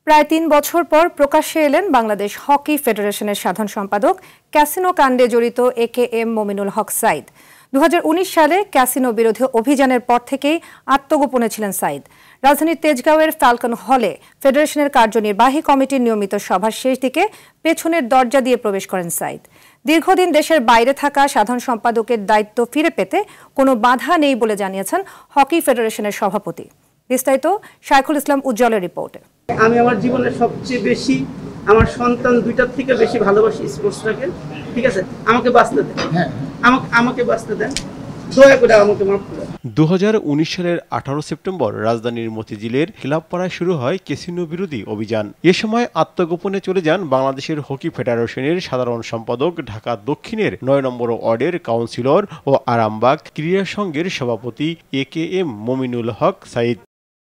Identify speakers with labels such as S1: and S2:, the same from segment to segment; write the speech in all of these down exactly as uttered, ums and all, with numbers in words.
S1: প্রায় তিন বছর পর প্রকাশ্যে এলেন বাংলাদেশ হকি ফেডারেশনের সাধারণ সম্পাদক ক্যাসিনো কাণ্ডে জড়িত A K M Mominul Haque Sayeed. দু হাজার উনিশ সালে ক্যাসিনো বিরোধী অভিযানের পর থেকেই আত্মগোপনে ছিলেন সাইদ। রাজধানীর তেজগাঁওয়ের ফ্যালকন হলে ফেডারেশনের কার্যনির্বাহী কমিটির নিয়মিত সভার শেষ দিকে পেছনের দরজা দিয়ে প্রবেশ করেন সাইদ। দীর্ঘদিন দেশের বাইরে থাকা সাধারণ সম্পাদকের দায়িত্ব ফিরে পেতে কোনো বাধা নেই বলে জানিয়েছেন হকি ফেডারেশনের সভাপতি। বিস্তারিত শাইখুল ইসলাম উজ্জ্বলের রিপোর্টে।
S2: আমি আমার জীবনে সবচেয়ে বেশি আমার সন্তান দুইটার থেকে বেশি ভালোবাসি স্পোর্টসটাকে। ঠিক আছে, আমাকে বাঁচতে দেন, হ্যাঁ আমাকে আমাকে বাঁচতে দেন, দয়া করে আমাকে মাফ করে।
S3: দু হাজার উনিশ সালের আঠারো সেপ্টেম্বর রাজধানীর মতিঝিলের খিলাফপাড়ায় শুরু হয় ক্যাসিনো বিরোধী অভিযান। এ সময় আত্মগোপনে চলে যান বাংলাদেশের হকি ফেডারেশনের সাধারণ সম্পাদক, ঢাকা দক্ষিণের নয় নম্বর ওয়ার্ডের কাউন্সিলর ও আরামবাগ ক্রীড়া সংঘের সভাপতি A K M Mominul Haque Sayeed.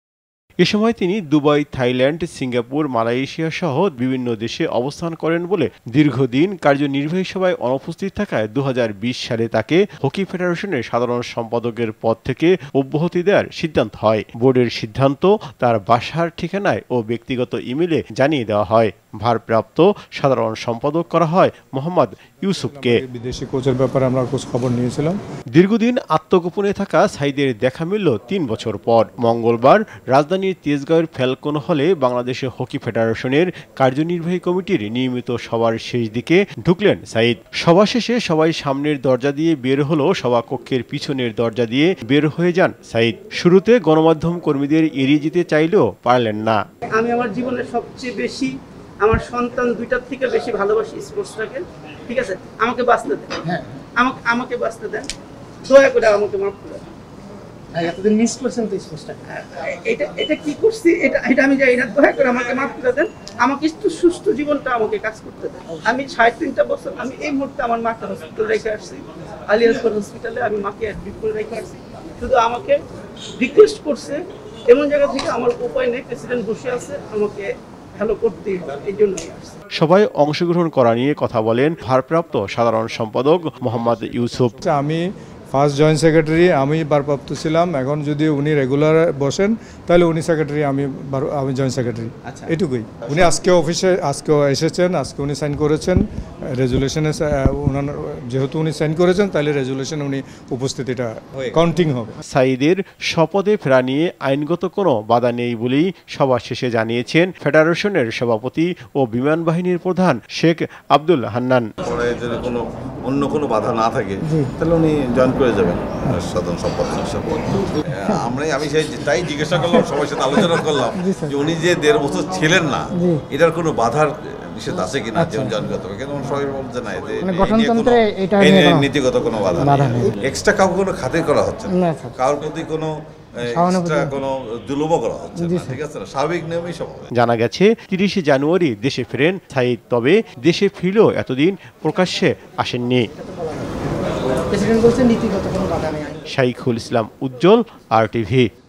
S3: এ সময় তিনি দুবাই, থাইল্যান্ড, সিঙ্গাপুর, মালয়েশিয়া সহ বিভিন্ন দেশে অবস্থান করেন বলে দীর্ঘদিন কার্যনির্বাহী সভায় অনুপস্থিত থাকায় দু হাজার বিশ সালে তাকে হকি ফেডারেশনের সাধারণ সম্পাদকের পদ থেকে অব্যাহতি দেওয়ার সিদ্ধান্ত হয়। বোর্ডের সিদ্ধান্ত তার বাসার ঠিকানায় ও ব্যক্তিগত ইমেলে জানিয়ে দেওয়া হয়। ভারপ্রাপ্ত সাধারণ সম্পাদক করা হয় মোহাম্মদ ইউসুফকে।
S4: বিদেশি কোচের ব্যাপারে আমরা খোঁজ খবর নিয়েছিলাম।
S3: দীর্ঘদিন আত্মগোপনে থাকা সাইদের দেখা মিলল তিন বছর পর। মঙ্গলবার রাজধানীর তেজগাঁওয়ের ফ্যালকন হলে বাংলাদেশের হকি ফেডারেশনের কার্যনির্বাহী কমিটির নিয়মিত সভার শেষ দিকে ঢুকলেন সাইদ। সভা শেষে সবাই সামনের দরজা দিয়ে বের হলো, সভাকক্ষের পিছনের দরজা দিয়ে বের হয়ে যান সাইদ। শুরুতে গণমাধ্যম কর্মীদের এড়িয়ে যেতে চাইলেও পারলেন না।
S2: আমি আমার জীবনে সবচেয়ে বেশি আমার সন্তান দুইটার থেকে বেশি ভালোবাসি স্পোর্টসটাকে। ঠিক আছে, আমাকে বাঁচতে দেন, হ্যাঁ আমাকে আমাকে বাঁচতে দেন, দয়া করে আমাকে মাফ করে। এতদিন মিস করছেন তো স্পোর্টসটাকে, এটা এটা কি করছি এটা এটা আমি জানি না, দয়া করে আমাকে মাফ করে দেন। আমাকে একটু সুস্থ জীবনটা আমাকে কাজ করতে দেন। আমি সাড়ে তিনটা বছর আমি এই মুহূর্তে আমার মাকে হসপিটালে রেখে আসছি, আলিয়াসপুর হসপিটালে আমি মাকে অ্যাডমিট করে রেখে আসছি। শুধু আমাকে রিকোয়েস্ট করছে, এমন জায়গা থেকে আমার উপায় নেই, প্রেসিডেন্ট বসে আছে, আমাকে
S3: সবাই অংশগ্রহণ করা নিয়ে কথা বলেন ভারপ্রাপ্ত সাধারণ সম্পাদক মোহাম্মদ ইউসুফ।
S4: আমি ফার্স্ট জয়েন্ট সেক্রেটারি, আমি ভারপ্রাপ্ত ছিলাম। এখন যদি উনি রেগুলার বসেন তাহলে উনি সেক্রেটারি, আমি আমি জয়েন্ট সেক্রেটারি, এটুকুই। উনি আজকে অফিসে আজকেও এসেছেন, আজকে উনি সাইন করেছেন রেজুলেশনে। যেহেতু উনি সাইন করেছেন তাহলে রেজুলেশন উনি উপস্থিতিটা কাউন্টিং হবে।
S3: সাইদের শপথে ফেরা নিয়ে আইনগত কোনো বাধা নেই বলেই সভা শেষে জানিয়েছেন ফেডারেশনের সভাপতি ও বিমান বাহিনীর প্রধান শেখ আব্দুল হান্নান।
S5: অন্য কোনো বাধা না থাকে তাহলে উনি জয়েন করে যাবেন সাধারণ সম্পাদক হিসেবে। আমরা আমি সেই তাই জিজ্ঞাসা করলাম, সবার সাথে আলোচনা করলাম যে উনি যে দেড় বছর ছিলেন না, এটার কোনো বাধার নিষেধ আছে কিনা যে জয়েন করতে হবে। কিন্তু সবাই বলছে না, নীতিগত কোনো বাধা নেই। এক্সট্রা কাউকে কোনো খাতির করা হচ্ছে না, কারোর প্রতি কোনো
S3: জানা গেছে তিরিশে জানুয়ারি দেশে ফেরেন সাইদ, তবে দেশে ফিরলেও এতদিন প্রকাশ্যে আসেননি। শাইখুল ইসলাম উজ্জ্বল, আর টিভি।